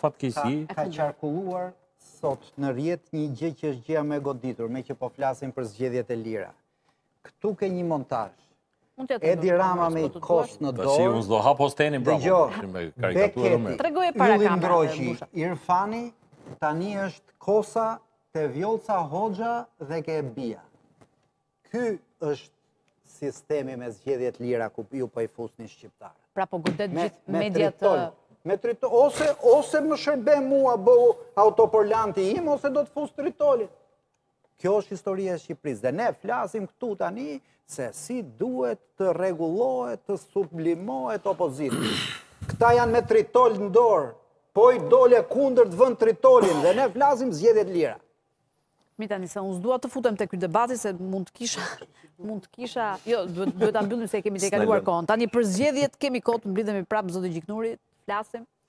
fatkeqësi. Ka qarkulluar sot në rrjet një gjë që është gjëja më e goditur, me që po flasim për zgjedhjet e lira. Këtu ke një montazh. Edi Rama me i kos në dorë. Si unë s'do hap postenin, bravo. Beketi, Ylli Ndroqi, Irfani, tani është kosa te Vjollca Hoxha dhe ke Bia. Ky është sistemi me zgjedhjet lira ku ju po i fusni shqiptarë. Pra po godet gjithë mediat... Ose më shërbe mua bëu autoporlanti im, ose do të fus tritolin. Kjo është historia e Shqipërisë. Dhe ne flasim këtu tani se si duhet të rregullohet, të sublimohet opozita. Këta janë me tritol në dorë, po i dole kundër të vënd tritolin, dhe ne flasim zgjedhjet lira. Mita Nisa, unë s'dua të futem të ky debati, se mund të kisha... Jo, duhet ta mbyllim se kemi të kaluar kohën. Tani për zgjedhjet kemi kohë të mblidhemi prapë, zoti Gjiknuri, flasim.